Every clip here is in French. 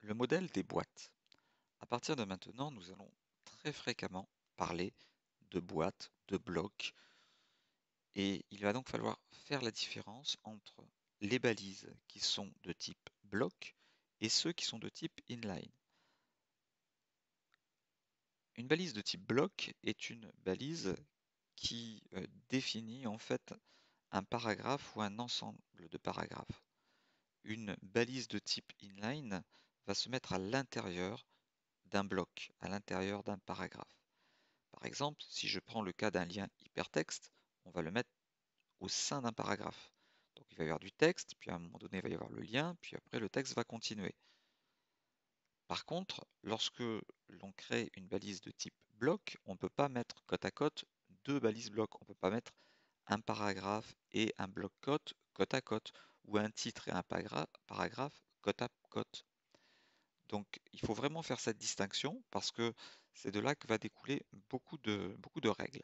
Le modèle des boîtes. À partir de maintenant, nous allons très fréquemment parler de boîtes, de blocs, et il va donc falloir faire la différence entre les balises qui sont de type bloc et ceux qui sont de type inline. Une balise de type bloc est une balise qui définit en fait un paragraphe ou un ensemble de paragraphes. Une balise de type inline va se mettre à l'intérieur d'un bloc, à l'intérieur d'un paragraphe. Par exemple, si je prends le cas d'un lien hypertexte, on va le mettre au sein d'un paragraphe. Donc il va y avoir du texte, puis à un moment donné, il va y avoir le lien, puis après le texte va continuer. Par contre, lorsque l'on crée une balise de type bloc, on ne peut pas mettre côte à côte deux balises blocs. On ne peut pas mettre un paragraphe et un bloc côte à côte, ou un titre et un paragraphe côte à côte. Donc il faut vraiment faire cette distinction parce que c'est de là que va découler beaucoup de règles.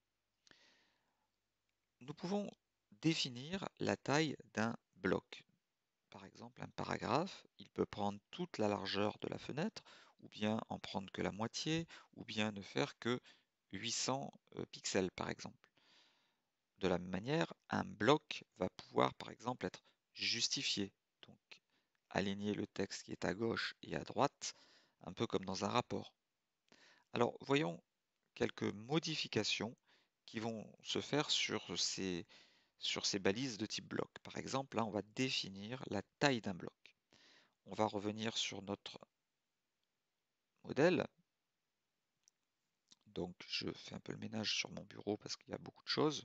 Nous pouvons définir la taille d'un bloc. Par exemple, un paragraphe, il peut prendre toute la largeur de la fenêtre, ou bien en prendre que la moitié, ou bien ne faire que 800 pixels, par exemple. De la même manière, un bloc va pouvoir, par exemple, être justifié. Donc, aligner le texte qui est à gauche et à droite, un peu comme dans un rapport. Alors, voyons quelques modifications qui vont se faire sur ces balises de type bloc. Par exemple, là, on va définir la taille d'un bloc. On va revenir sur notre modèle. Donc, je fais un peu le ménage sur mon bureau parce qu'il y a beaucoup de choses.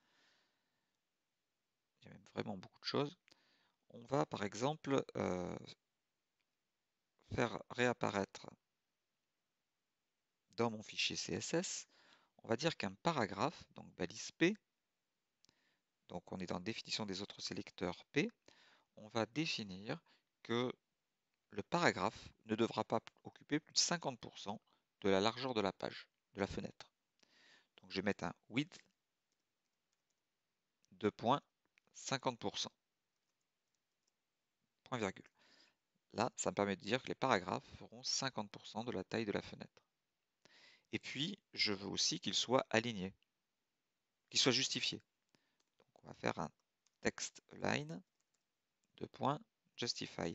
Il y a même vraiment beaucoup de choses. On va, par exemple, faire réapparaître dans mon fichier CSS, on va dire qu'un paragraphe, donc balise P, donc on est dans définition des autres sélecteurs P, on va définir que le paragraphe ne devra pas occuper plus de 50% de la largeur de la page, de la fenêtre. Donc je vais mettre un width de 50%. Point virgule. Là, ça me permet de dire que les paragraphes feront 50% de la taille de la fenêtre. Et puis, je veux aussi qu'ils soient alignés, qu'ils soient justifiés. Donc on va faire un text line de point justify.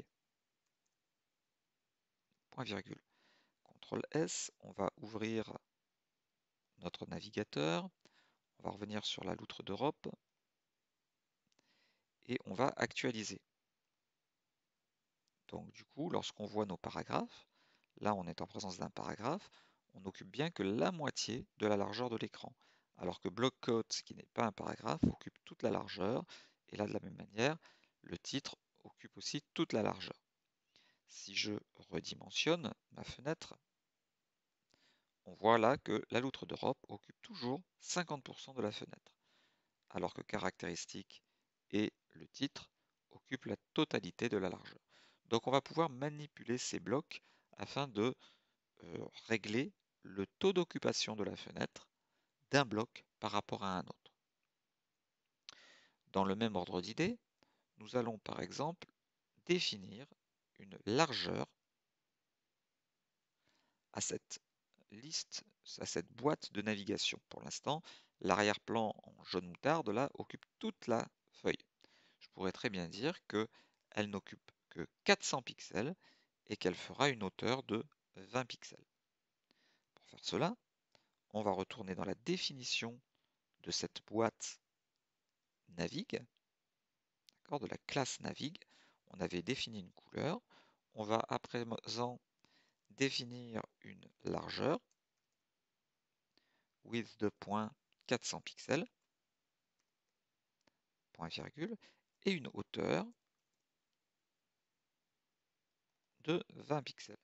Point virgule. CTRL S, on va ouvrir notre navigateur, on va revenir sur la loutre d'Europe et on va actualiser. Donc du coup, lorsqu'on voit nos paragraphes, là on est en présence d'un paragraphe, on n'occupe bien que la moitié de la largeur de l'écran. Alors que bloc quote, qui n'est pas un paragraphe, occupe toute la largeur. Et là, de la même manière, le titre occupe aussi toute la largeur. Si je redimensionne ma fenêtre, on voit là que la loutre d'Europe occupe toujours 50% de la fenêtre, alors que caractéristique et le titre occupent la totalité de la largeur. Donc on va pouvoir manipuler ces blocs afin de régler le taux d'occupation de la fenêtre d'un bloc par rapport à un autre. Dans le même ordre d'idées, nous allons par exemple définir une largeur à cette liste, à cette boîte de navigation. Pour l'instant, l'arrière-plan en jaune moutarde là occupe toute la feuille. Je pourrais très bien dire qu'elle n'occupe que 400 pixels et qu'elle fera une hauteur de 20 pixels. Pour faire cela, on va retourner dans la définition de cette boîte navigue, de la classe navigue. On avait défini une couleur. On va à présent définir une largeur, width de point 400 pixels, point virgule, et une hauteur de 20 pixels.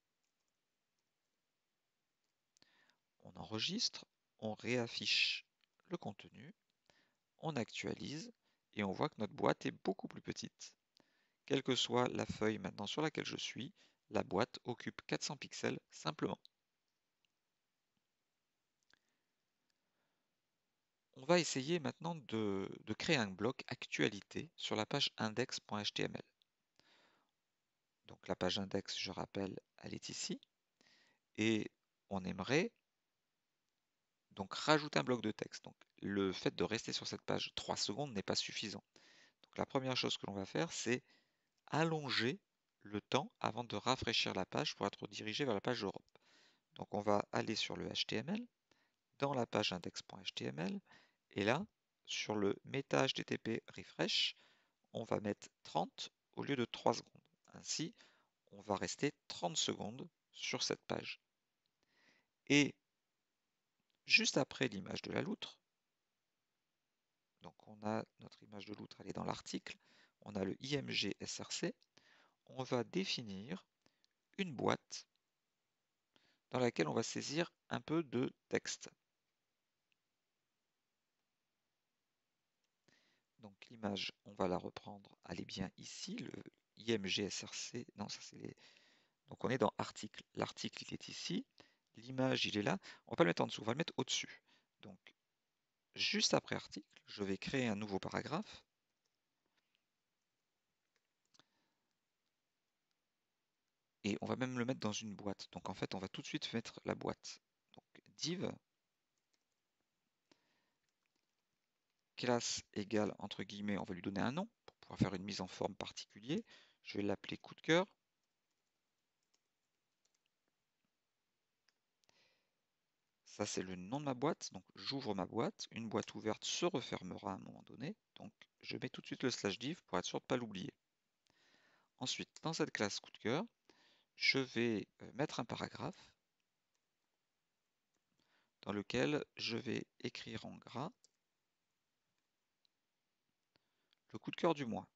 On enregistre, on réaffiche le contenu, on actualise et on voit que notre boîte est beaucoup plus petite. Quelle que soit la feuille maintenant sur laquelle je suis, la boîte occupe 400 pixels simplement. On va essayer maintenant de créer un bloc actualité sur la page index.html. Donc la page index, je rappelle, elle est ici. Et on aimerait donc rajouter un bloc de texte. Donc le fait de rester sur cette page 3 secondes n'est pas suffisant. Donc la première chose que l'on va faire, c'est allonger le temps avant de rafraîchir la page pour être dirigé vers la page Europe. Donc on va aller sur le HTML, dans la page index.html, et là, sur le meta HTTP refresh, on va mettre 30 au lieu de 3 secondes. Ainsi, on va rester 30 secondes sur cette page. Et juste après l'image de la loutre, donc on a notre image de loutre, elle est dans l'article, on a le IMG SRC, on va définir une boîte dans laquelle on va saisir un peu de texte. Donc l'image, on va la reprendre, elle est bien ici, le IMG SRC, non ça c'est les... Donc on est dans article, l'article il est ici, l'image il est là, on va pas le mettre en dessous, on va le mettre au-dessus. Donc juste après article, je vais créer un nouveau paragraphe. Et on va même le mettre dans une boîte. Donc en fait, on va tout de suite mettre la boîte. Donc div classe égale entre guillemets, on va lui donner un nom pour pouvoir faire une mise en forme particulière. Je vais l'appeler coup de cœur. Ça, c'est le nom de ma boîte. Donc j'ouvre ma boîte. Une boîte ouverte se refermera à un moment donné. Donc je mets tout de suite le slash div pour être sûr de ne pas l'oublier. Ensuite, dans cette classe coup de cœur, je vais mettre un paragraphe dans lequel je vais écrire en gras le coup de cœur du mois.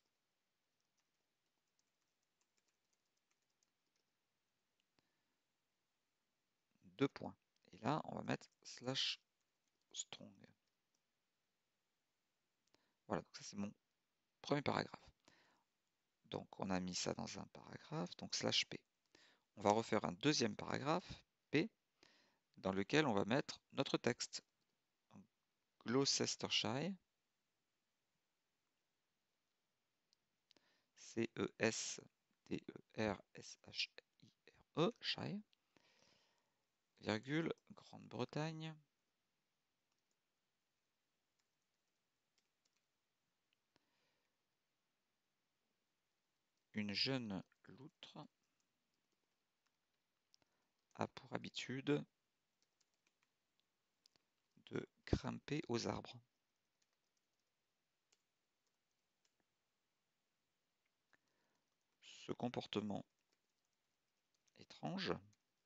2 points. Et là, on va mettre slash strong. Voilà, donc ça c'est mon premier paragraphe. Donc on a mis ça dans un paragraphe, donc slash p. On va refaire un deuxième paragraphe, p, dans lequel on va mettre notre texte. Gloucestershire, C-E-S-T-E-R-S-H-I-R-E, Shire, virgule, Grande-Bretagne, une jeune loutre a pour habitude de grimper aux arbres. Ce comportement étrange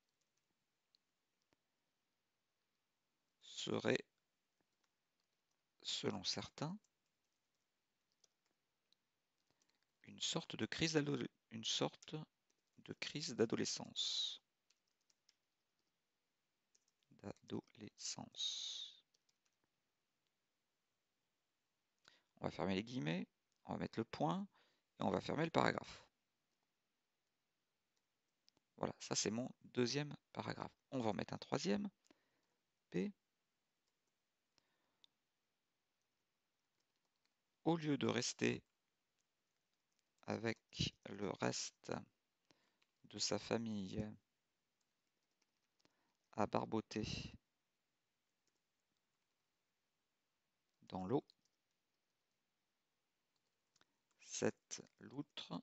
serait, selon certains, une sorte de crise d'adolescence. On va fermer les guillemets, on va mettre le point et on va fermer le paragraphe. Voilà, ça c'est mon deuxième paragraphe. On va en mettre un troisième. P. Au lieu de rester avec le reste de sa famille à barboter dans l'eau, cette loutre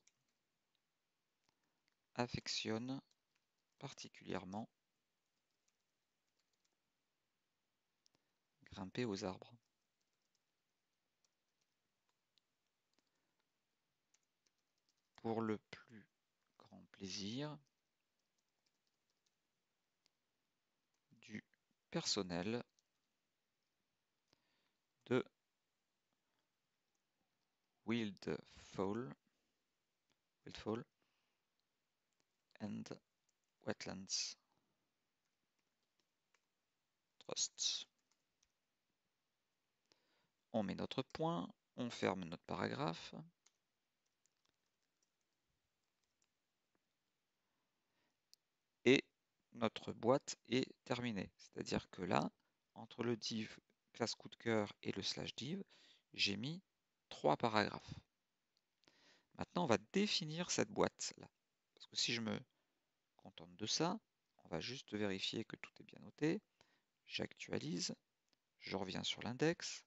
affectionne particulièrement grimper aux arbres. Pour le plus grand plaisir du personnel de Wildfowl and Wetlands Trust. On met notre point, on ferme notre paragraphe. Et notre boîte est terminée. C'est-à-dire que là, entre le div classe coup de cœur et le slash div, j'ai mis 3 paragraphes. Maintenant, on va définir cette boîte-là. Parce que si je me contente de ça, on va juste vérifier que tout est bien noté. J'actualise, je reviens sur l'index.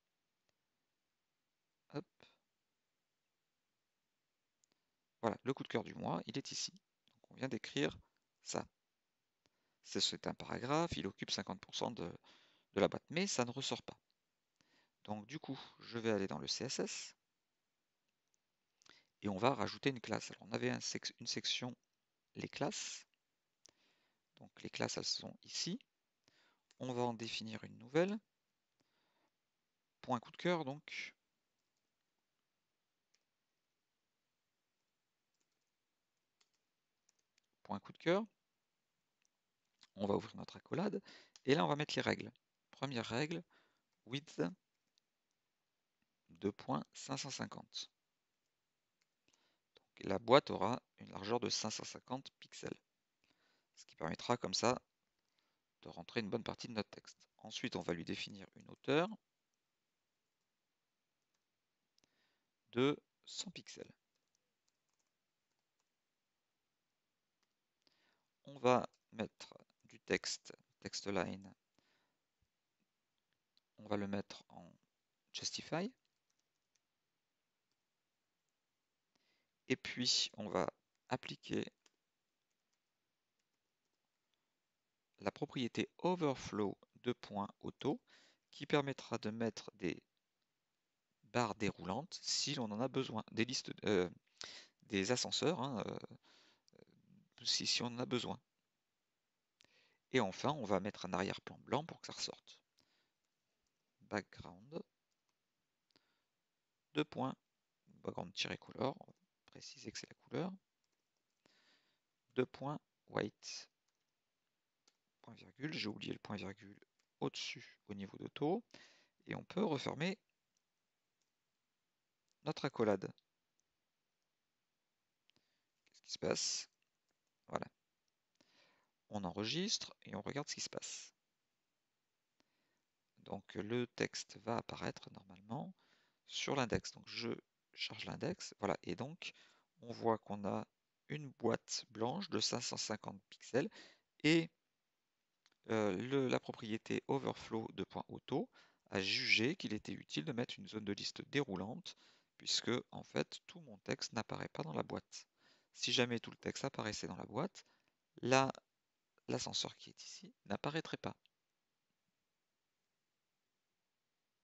Hop. Voilà, le coup de cœur du mois, il est ici. Donc on vient d'écrire ça. C'est un paragraphe, il occupe 50% de la boîte, mais ça ne ressort pas. Donc du coup, je vais aller dans le CSS et on va rajouter une classe. Alors on avait une section les classes. Donc les classes, elles sont ici. On va en définir une nouvelle. Point coup de cœur, donc. Point coup de cœur. On va ouvrir notre accolade. Et là, on va mettre les règles. Première règle, width 2.550. Donc, la boîte aura une largeur de 550 pixels. Ce qui permettra comme ça de rentrer une bonne partie de notre texte. Ensuite, on va lui définir une hauteur de 100 pixels. On va mettre du texte, text line. On va le mettre en Justify. Et puis, on va appliquer la propriété overflow de .auto qui permettra de mettre des barres déroulantes si l'on en a besoin, des listes, des ascenseurs, hein, si on en a besoin. Et enfin, on va mettre un arrière-plan blanc pour que ça ressorte. Background, background-color, on va préciser que c'est la couleur, white, point virgule, j'ai oublié le point virgule au-dessus au niveau d'auto, et on peut refermer notre accolade. Qu'est-ce qui se passe? Voilà. On enregistre et on regarde ce qui se passe. Donc le texte va apparaître normalement sur l'index. Donc je charge l'index, voilà, et donc on voit qu'on a une boîte blanche de 550 pixels et la propriété overflow de .auto a jugé qu'il était utile de mettre une zone de liste déroulante puisque en fait tout mon texte n'apparaît pas dans la boîte. Si jamais tout le texte apparaissait dans la boîte, là l'ascenseur qui est ici n'apparaîtrait pas.